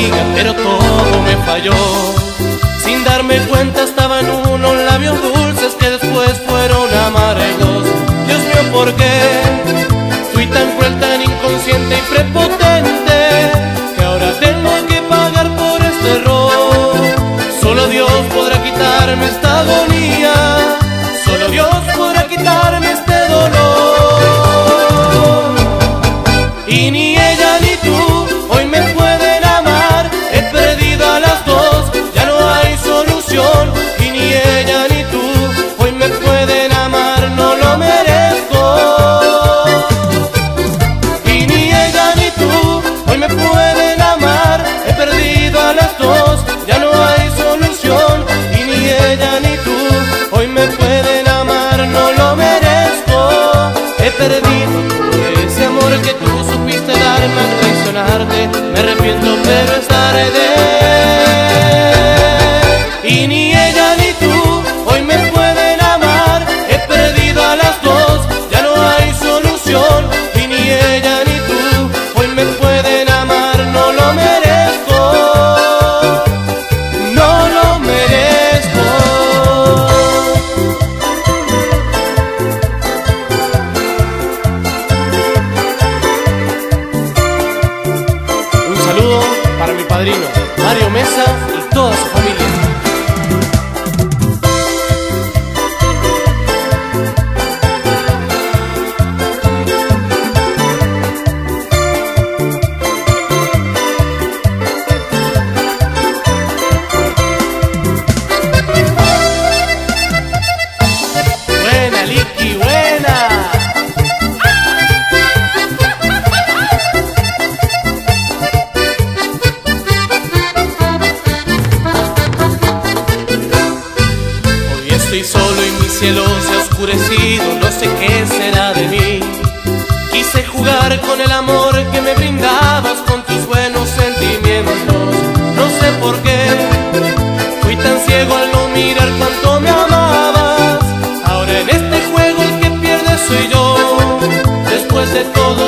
amiga, pero todo me falló. Sin darme cuenta estaba en unos labios dulces que después fueron amargos. Dios mío, ¿por qué fui tan cruel, tan inconsciente y prepotente, que ahora tengo que pagar por este error? Solo Dios podrá quitarme esta agonía, solo Dios podrá quitarme este dolor. Y ni ella ni tú hoy me pueden amar, he perdido a las dos, ya no hay solución. Y ni ella ni tú hoy me pueden amar, no lo merezco. Y ni ella ni tú hoy me pueden amar, he perdido a las dos, ya no hay solución. Y ni ella ni tú hoy me pueden amar, no lo merezco. He perdido ese amor que tú supiste darme al traicionarte, me arrepiento pero es tarde. Y ni ella ni tú hoy me pueden amar, he perdido a las dos, ya no hay solución. Y ni ella ni tú hoy me pueden amar, no lo merezco, no lo merezco. Un saludo para mi padrino Mario Mesa y toda su familia. Buena, Licky, buena. Hoy estoy solo y mi cielo se ha oscurecido, no sé qué será de mí. Quise jugar con el amor que me brindabas, con tus buenos sentimientos. No sé por qué fui tan ciego al no mirar cuánto me amabas. Ahora en este juego el que pierde soy yo. Después de todo